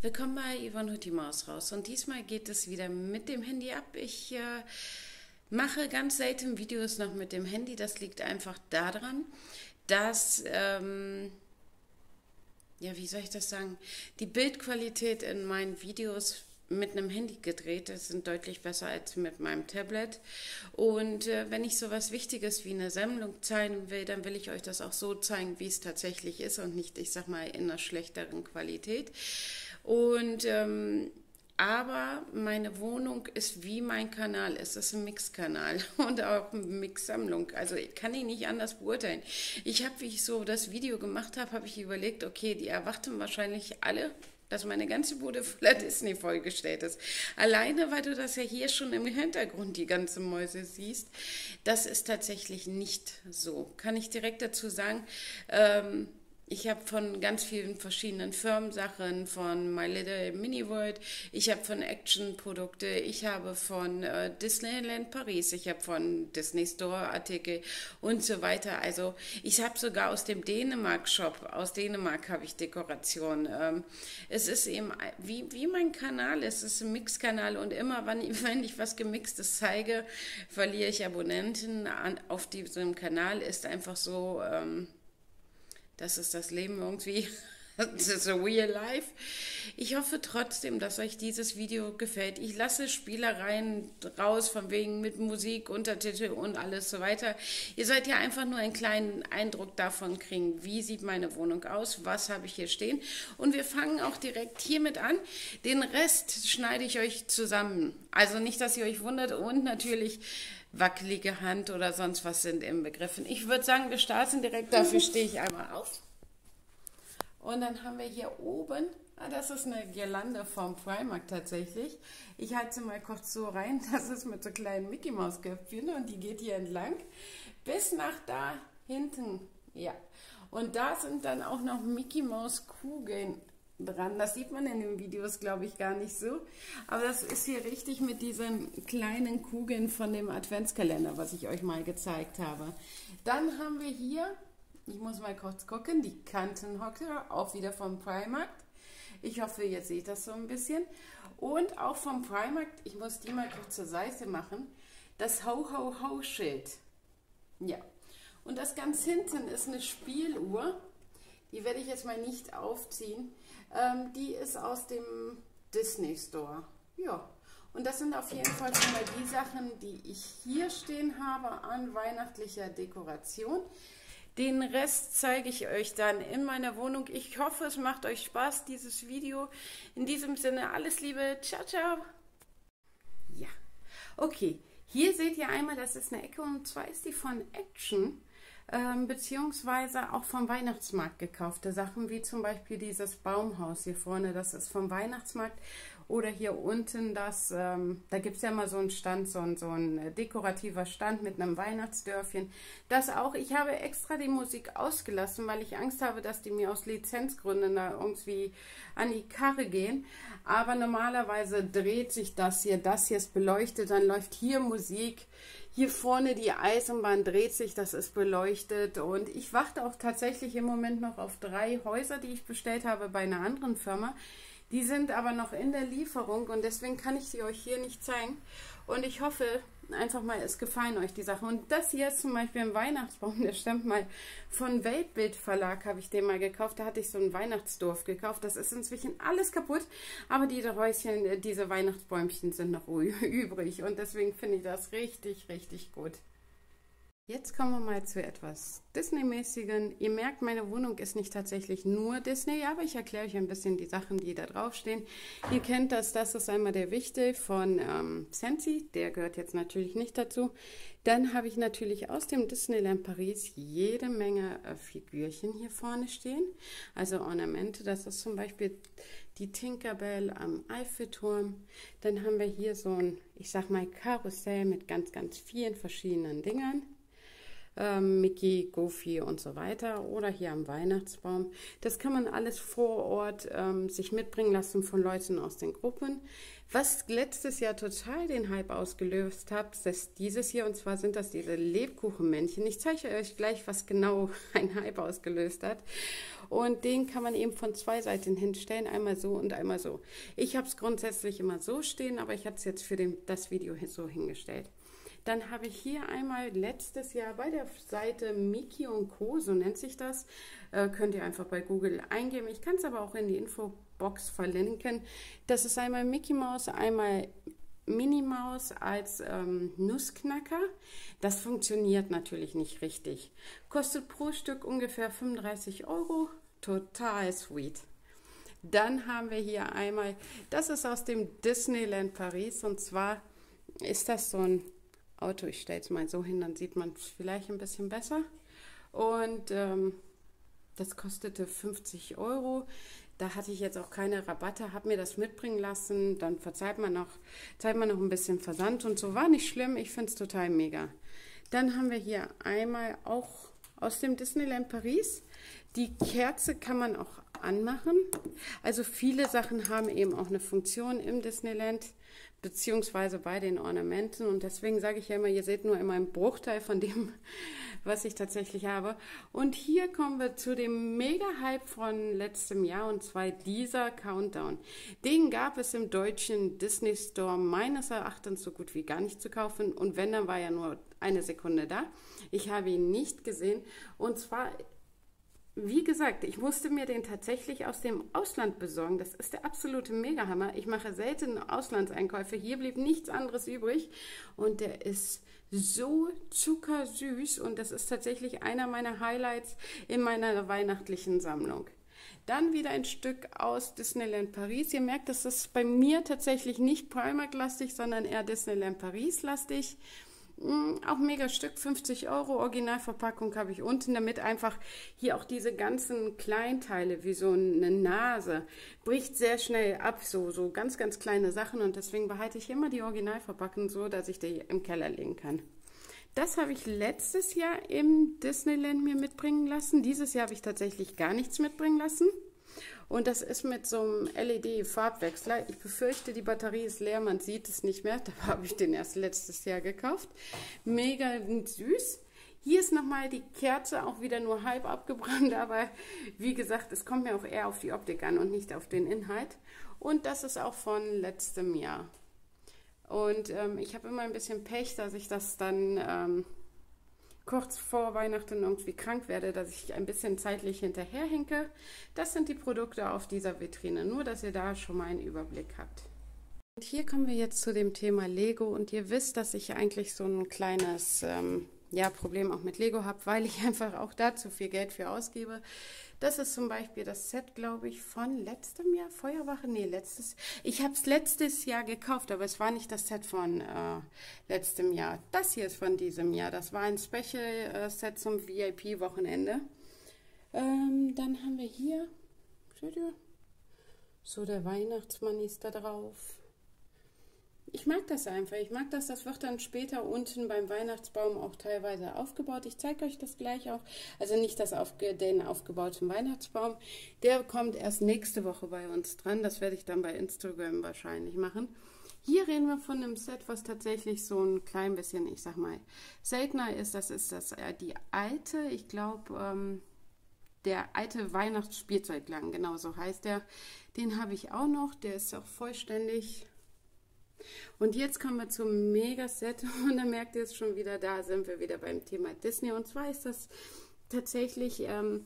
Willkommen bei Yvonne Hutti Maus raus und diesmal geht es wieder mit dem Handy ab. Ich mache ganz selten Videos noch mit dem Handy. Das liegt einfach daran, dass, ja, wie soll ich das sagen, die Bildqualität in meinen Videos mit einem Handy gedreht ist, sind deutlich besser als mit meinem Tablet. Und wenn ich sowas Wichtiges wie eine Sammlung zeigen will, dann will ich euch das auch so zeigen, wie es tatsächlich ist und nicht, ich sag mal, in einer schlechteren Qualität. Und aber meine Wohnung ist wie mein Kanal. Es ist ein Mixkanal und auch eine Mixsammlung. Also ich kann ihn nicht anders beurteilen. Ich habe, wie ich so das Video gemacht habe, habe ich überlegt, okay, die erwarten wahrscheinlich alle, dass meine ganze Bude voller Disney vollgestellt ist. Alleine, weil du das ja hier schon im Hintergrund die ganzen Mäuse siehst. Das ist tatsächlich nicht so. Kann ich direkt dazu sagen, ich habe von ganz vielen verschiedenen Firmen Sachen, von My Little Mini World, ich habe von Action-Produkte, ich habe von Disneyland Paris, ich habe von Disney Store Artikel und so weiter. Also ich habe sogar aus dem Dänemark-Shop, aus Dänemark habe ich Dekoration. Es ist eben wie mein Kanal, es ist ein Mixkanal und immer, wenn ich was Gemixtes zeige, verliere ich Abonnenten auf diesem Kanal, ist einfach so... das ist das Leben irgendwie. Das ist so real life. Ich hoffe trotzdem, dass euch dieses Video gefällt. Ich lasse Spielereien raus, von wegen mit Musik, Untertitel und alles so weiter. Ihr sollt ja einfach nur einen kleinen Eindruck davon kriegen, wie sieht meine Wohnung aus, was habe ich hier stehen. Und wir fangen auch direkt hiermit an. Den Rest schneide ich euch zusammen. Also nicht, dass ihr euch wundert und natürlich... wackelige Hand oder sonst was sind im Begriffen. Ich würde sagen, wir starten direkt, dafür stehe ich einmal auf. Und dann haben wir hier oben, das ist eine Girlande vom Primark tatsächlich. Ich halte sie mal kurz so rein, das ist mit so kleinen Mickey Maus Köpfchen und die geht hier entlang bis nach da hinten. Ja, und da sind dann auch noch Mickey Maus Kugeln dran. Das sieht man in den Videos, glaube ich, gar nicht so. Aber das ist hier richtig mit diesen kleinen Kugeln von dem Adventskalender, was ich euch mal gezeigt habe. Dann haben wir hier, ich muss mal kurz gucken, die Kantenhocker, auch wieder vom Primark. Ich hoffe, ihr seht das so ein bisschen. Und auch vom Primark, ich muss die mal kurz zur Seite machen, das Ho-Ho-Ho-Schild. Ja. Und das ganz hinten ist eine Spieluhr. Die werde ich jetzt mal nicht aufziehen. Die ist aus dem Disney Store. Ja, und das sind auf jeden Fall schon mal die Sachen, die ich hier stehen habe an weihnachtlicher Dekoration. Den Rest zeige ich euch dann in meiner Wohnung. Ich hoffe, es macht euch Spaß, dieses Video. In diesem Sinne, alles Liebe. Ciao, ciao. Ja, okay. Hier seht ihr einmal, das ist eine Ecke und zwar ist die von Action. Beziehungsweise auch vom Weihnachtsmarkt gekaufte Sachen, wie zum Beispiel dieses Baumhaus hier vorne, das ist vom Weihnachtsmarkt. Oder hier unten, da gibt es ja mal so einen Stand, so ein dekorativer Stand mit einem Weihnachtsdörfchen. Das auch, ich habe extra die Musik ausgelassen, weil ich Angst habe, dass die mir aus Lizenzgründen da irgendwie an die Karre gehen. Aber normalerweise dreht sich das hier ist beleuchtet, dann läuft hier Musik. Hier vorne die Eisenbahn dreht sich, das ist beleuchtet und ich warte auch tatsächlich im Moment noch auf 3 Häuser, die ich bestellt habe bei einer anderen Firma. Die sind aber noch in der Lieferung und deswegen kann ich sie euch hier nicht zeigen. Und ich hoffe einfach mal, es gefallen euch die Sachen. Und das hier ist zum Beispiel ein Weihnachtsbaum, der stammt mal von Weltbild Verlag, habe ich den mal gekauft. Da hatte ich so ein Weihnachtsdorf gekauft. Das ist inzwischen alles kaputt, aber die Häuschen, diese Weihnachtsbäumchen sind noch übrig. Und deswegen finde ich das richtig, richtig gut. Jetzt kommen wir mal zu etwas Disney-mäßigen. Ihr merkt, meine Wohnung ist nicht tatsächlich nur Disney, aber ich erkläre euch ein bisschen die Sachen, die da draufstehen. Ihr kennt das ist einmal der Wichtel von Scentsy, der gehört jetzt natürlich nicht dazu. Dann habe ich natürlich aus dem Disneyland Paris jede Menge Figürchen hier vorne stehen, also Ornamente. Das ist zum Beispiel die Tinkerbell am Eiffelturm. Dann haben wir hier so ein, ich sag mal, Karussell mit ganz, ganz vielen verschiedenen Dingern. Mickey, Goofy und so weiter oder hier am Weihnachtsbaum. Das kann man alles vor Ort sich mitbringen lassen von Leuten aus den Gruppen. Was letztes Jahr total den Hype ausgelöst hat, ist dieses hier, und zwar sind das diese Lebkuchenmännchen. Ich zeige euch gleich, was genau ein Hype ausgelöst hat. Und den kann man eben von zwei Seiten hinstellen, einmal so und einmal so. Ich habe es grundsätzlich immer so stehen, aber ich habe es jetzt für das Video so hingestellt. Dann habe ich hier einmal letztes Jahr bei der Seite Mickey & Co., so nennt sich das, könnt ihr einfach bei Google eingeben. Ich kann es aber auch in die Infobox verlinken. Das ist einmal Mickey Maus, einmal Minnie Maus als Nussknacker. Das funktioniert natürlich nicht richtig. Kostet pro Stück ungefähr 35 €. Total sweet. Dann haben wir hier einmal, das ist aus dem Disneyland Paris, und zwar ist das so ein Auto, ich stelle es mal so hin, dann sieht man es vielleicht ein bisschen besser. Und das kostete 50 €. Da hatte ich jetzt auch keine Rabatte, habe mir das mitbringen lassen. Dann zahlt man noch ein bisschen Versand und so. War nicht schlimm, ich finde es total mega. Dann haben wir hier einmal auch aus dem Disneyland Paris. Die Kerze kann man auch anmachen. Also viele Sachen haben eben auch eine Funktion im Disneyland, beziehungsweise bei den Ornamenten. Und deswegen sage ich ja immer, ihr seht nur immer einen Bruchteil von dem, was ich tatsächlich habe. Und hier kommen wir zu dem Mega-Hype von letztem Jahr, und zwar dieser Countdown. Den gab es im deutschen Disney Store meines Erachtens so gut wie gar nicht zu kaufen. Und wenn, dann war ja nur eine Sekunde da. Ich habe ihn nicht gesehen. Und zwar, wie gesagt, ich musste mir den tatsächlich aus dem Ausland besorgen. Das ist der absolute Megahammer. Ich mache selten Auslandseinkäufe. Hier blieb nichts anderes übrig. Und der ist so zuckersüß. Und das ist tatsächlich einer meiner Highlights in meiner weihnachtlichen Sammlung. Dann wieder ein Stück aus Disneyland Paris. Ihr merkt, das ist bei mir tatsächlich nicht Primark-lastig, sondern eher Disneyland Paris-lastig. Auch mega Stück, 50 €, Originalverpackung habe ich unten, damit einfach hier auch diese ganzen Kleinteile, wie so eine Nase, bricht sehr schnell ab, so ganz, ganz kleine Sachen, und deswegen behalte ich immer die Originalverpackung so, dass ich die im Keller legen kann. Das habe ich letztes Jahr im Disneyland mir mitbringen lassen. Dieses Jahr habe ich tatsächlich gar nichts mitbringen lassen. Und das ist mit so einem LED-Farbwechsler. Ich befürchte, die Batterie ist leer, man sieht es nicht mehr. Da habe ich den erst letztes Jahr gekauft. Mega süß. Hier ist nochmal die Kerze, auch wieder nur halb abgebrannt, aber wie gesagt, es kommt mir auch eher auf die Optik an und nicht auf den Inhalt. Und das ist auch von letztem Jahr. Und ich habe immer ein bisschen Pech, dass ich das dann kurz vor Weihnachten irgendwie krank werde, dass ich ein bisschen zeitlich hinterherhinke. Das sind die Produkte auf dieser Vitrine, nur dass ihr da schon mal einen Überblick habt. Und hier kommen wir jetzt zu dem Thema Lego, und ihr wisst, dass ich eigentlich so ein kleines Problem auch mit Lego habe, weil ich einfach auch da zu viel Geld für ausgebe. Das ist zum Beispiel das Set, glaube ich, von letztem Jahr, Feuerwache, nee, ich habe es letztes Jahr gekauft, aber es war nicht das Set von letztem Jahr. Das hier ist von diesem Jahr, das war ein Special-Set zum VIP-Wochenende. Dann haben wir hier, seht ihr, so der Weihnachtsmann ist da drauf. Ich mag das einfach. Ich mag das. Das wird dann später unten beim Weihnachtsbaum auch teilweise aufgebaut. Ich zeige euch das gleich auch. Also nicht den aufgebauten Weihnachtsbaum. Der kommt erst nächste Woche bei uns dran. Das werde ich dann bei Instagram wahrscheinlich machen. Hier reden wir von einem Set, was tatsächlich so ein klein bisschen, ich sag mal, seltener ist. Das ist die alte, ich glaube, der alte Weihnachtsspielzeugladen, genau so heißt der. Den habe ich auch noch. Der ist auch vollständig. Und jetzt kommen wir zum Megaset, und da merkt ihr es schon wieder, da sind wir wieder beim Thema Disney. Und zwar ist das tatsächlich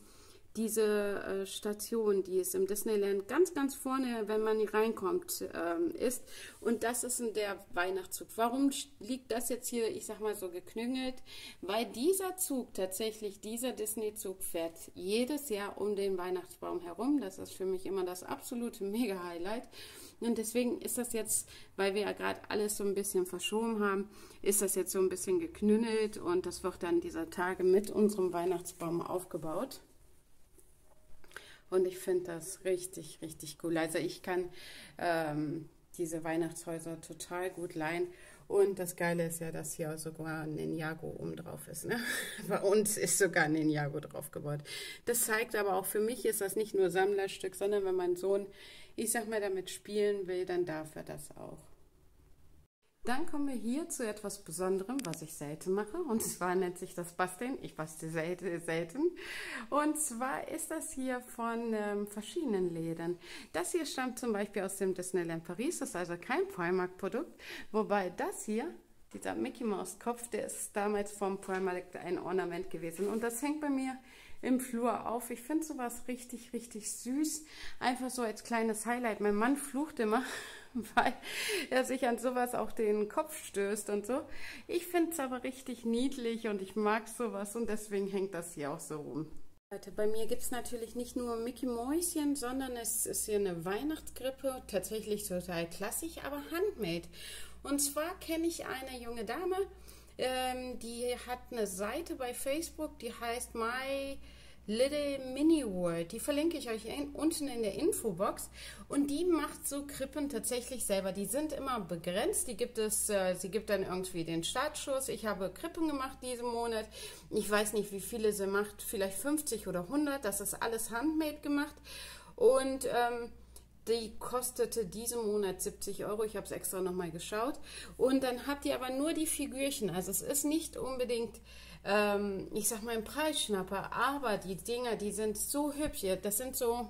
diese Station, die es im Disneyland ganz, ganz vorne, wenn man reinkommt, ist. Und das ist der Weihnachtszug. Warum liegt das jetzt hier, ich sag mal so, geknüngelt? Weil dieser Zug tatsächlich, dieser Disney-Zug fährt jedes Jahr um den Weihnachtsbaum herum. Das ist für mich immer das absolute Mega-Highlight. Und deswegen ist das jetzt, weil wir ja gerade alles so ein bisschen verschoben haben, ist das jetzt so ein bisschen geknüngelt, und das wird dann dieser Tage mit unserem Weihnachtsbaum aufgebaut. Und ich finde das richtig, richtig cool. Also ich kann diese Weihnachtshäuser total gut leihen. Und das Geile ist ja, dass hier sogar ein Ninjago oben drauf ist. Ne? Bei uns ist sogar ein Ninjago drauf gebaut. Das zeigt aber auch, für mich ist das nicht nur Sammlerstück, sondern wenn mein Sohn, ich sag mal, damit spielen will, dann darf er das auch. Dann kommen wir hier zu etwas Besonderem, was ich selten mache. Und zwar nennt sich das Basteln. Ich bastel selten. Und zwar ist das hier von verschiedenen Läden. Das hier stammt zum Beispiel aus dem Disneyland Paris. Das ist also kein Primark-Produkt. Wobei das hier, dieser Mickey Mouse Kopf, der ist damals vom Primark ein Ornament gewesen. Und das hängt bei mir im Flur auf. Ich finde sowas richtig, richtig süß. Einfach so als kleines Highlight. Mein Mann flucht immer, weil er sich an sowas auch den Kopf stößt und so. Ich finde es aber richtig niedlich und ich mag sowas und deswegen hängt das hier auch so rum. Bei mir gibt es natürlich nicht nur Mickey Mäuschen, sondern es ist hier eine Weihnachtskrippe, tatsächlich total klassisch, aber handmade. Und zwar kenne ich eine junge Dame, die hat eine Seite bei Facebook, die heißt My Little Mini World. Die verlinke ich euch unten in der Infobox. Und die macht so Krippen tatsächlich selber. Die sind immer begrenzt. Sie gibt dann irgendwie den Startschuss. Ich habe Krippen gemacht diesen Monat. Ich weiß nicht, wie viele sie macht. Vielleicht 50 oder 100. Das ist alles handmade gemacht. Und die kostete diesen Monat 70 Euro. Ich habe es extra nochmal geschaut. Und dann habt ihr aber nur die Figürchen. Also es ist nicht unbedingt, ich sag mal, ein Preisschnapper. Aber die Dinger, die sind so hübsch. Das sind so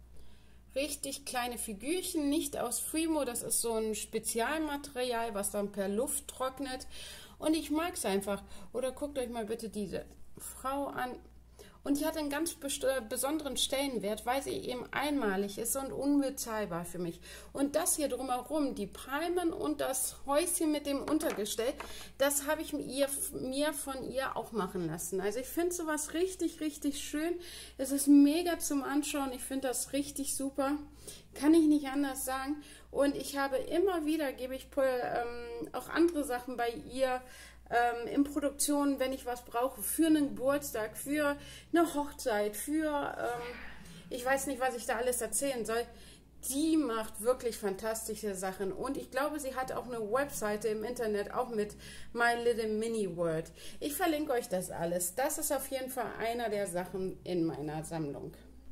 richtig kleine Figürchen, nicht aus Frimo. Das ist so ein Spezialmaterial, was dann per Luft trocknet. Und ich mag es einfach. Oder guckt euch mal bitte diese Frau an. Und die hat einen ganz besonderen Stellenwert, weil sie eben einmalig ist und unbezahlbar für mich. Und das hier drumherum, die Palmen und das Häuschen mit dem Untergestell, das habe ich mir von ihr auch machen lassen. Also ich finde sowas richtig, richtig schön. Es ist mega zum Anschauen. Ich finde das richtig super. Kann ich nicht anders sagen. Und ich habe immer wieder, gebe ich auch andere Sachen bei ihr in Produktion, wenn ich was brauche, für einen Geburtstag, für eine Hochzeit, für, ich weiß nicht, was ich da alles erzählen soll. Die macht wirklich fantastische Sachen und ich glaube, sie hat auch eine Webseite im Internet, auch mit My Little Mini World. Ich verlinke euch das alles. Das ist auf jeden Fall einer der Sachen in meiner Sammlung.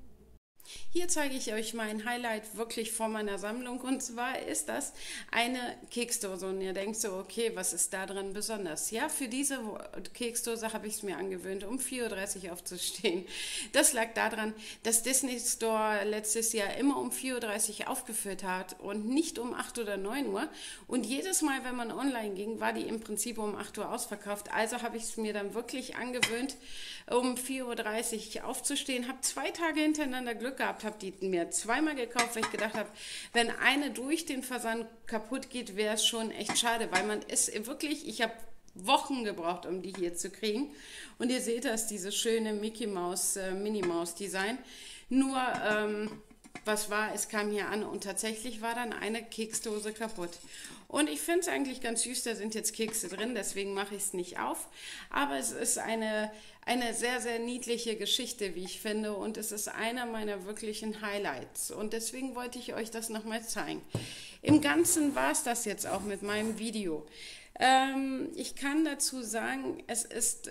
Hier zeige ich euch mein Highlight wirklich von meiner Sammlung und zwar ist das eine Keksdose und ihr denkt so, okay, was ist da drin besonders? Ja, für diese Keksdose habe ich es mir angewöhnt, um 4:30 Uhr aufzustehen. Das lag daran, dass Disney Store letztes Jahr immer um 4:30 Uhr aufgeführt hat und nicht um 8 oder 9 Uhr und jedes Mal, wenn man online ging, war die im Prinzip um 8 Uhr ausverkauft. Also habe ich es mir dann wirklich angewöhnt, um 4:30 Uhr aufzustehen, habe 2 Tage hintereinander Glück gehabt, habe die mir zweimal gekauft, weil ich gedacht habe, wenn eine durch den Versand kaputt geht, wäre es schon echt schade, weil man ist wirklich, ich habe Wochen gebraucht, um die hier zu kriegen. Und ihr seht das, dieses schöne Mickey Mouse, Minnie Maus Design. Nur, was war, es kam hier an und tatsächlich war dann eine Keksdose kaputt. Und ich finde es eigentlich ganz süß, da sind jetzt Kekse drin, deswegen mache ich es nicht auf. Aber es ist eine sehr, sehr niedliche Geschichte, wie ich finde. Und es ist einer meiner wirklichen Highlights. Und deswegen wollte ich euch das nochmal zeigen. Im Ganzen war es das jetzt auch mit meinem Video. Ich kann dazu sagen, es ist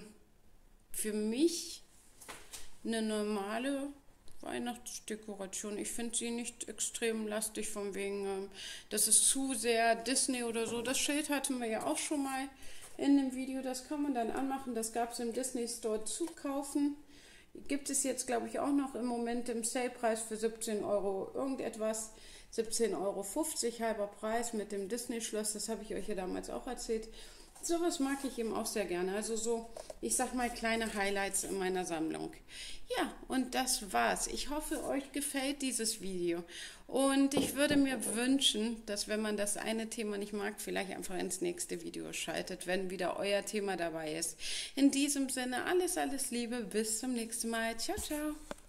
für mich eine normale Weihnachtsdekoration. Ich finde sie nicht extrem lastig, von wegen, das ist zu sehr Disney oder so. Das Schild hatten wir ja auch schon mal in dem Video. Das kann man dann anmachen. Das gab es im Disney Store zu kaufen. Gibt es jetzt, glaube ich, auch noch im Moment im Salepreis für 17 Euro irgendetwas. 17,50 Euro halber Preis mit dem Disney-Schloss. Das habe ich euch ja damals auch erzählt. Sowas mag ich eben auch sehr gerne. Also so, ich sag mal, kleine Highlights in meiner Sammlung. Ja, und das war's. Ich hoffe, euch gefällt dieses Video. Und ich würde mir wünschen, dass wenn man das eine Thema nicht mag, vielleicht einfach ins nächste Video schaltet, wenn wieder euer Thema dabei ist. In diesem Sinne, alles, alles Liebe. Bis zum nächsten Mal. Ciao, ciao.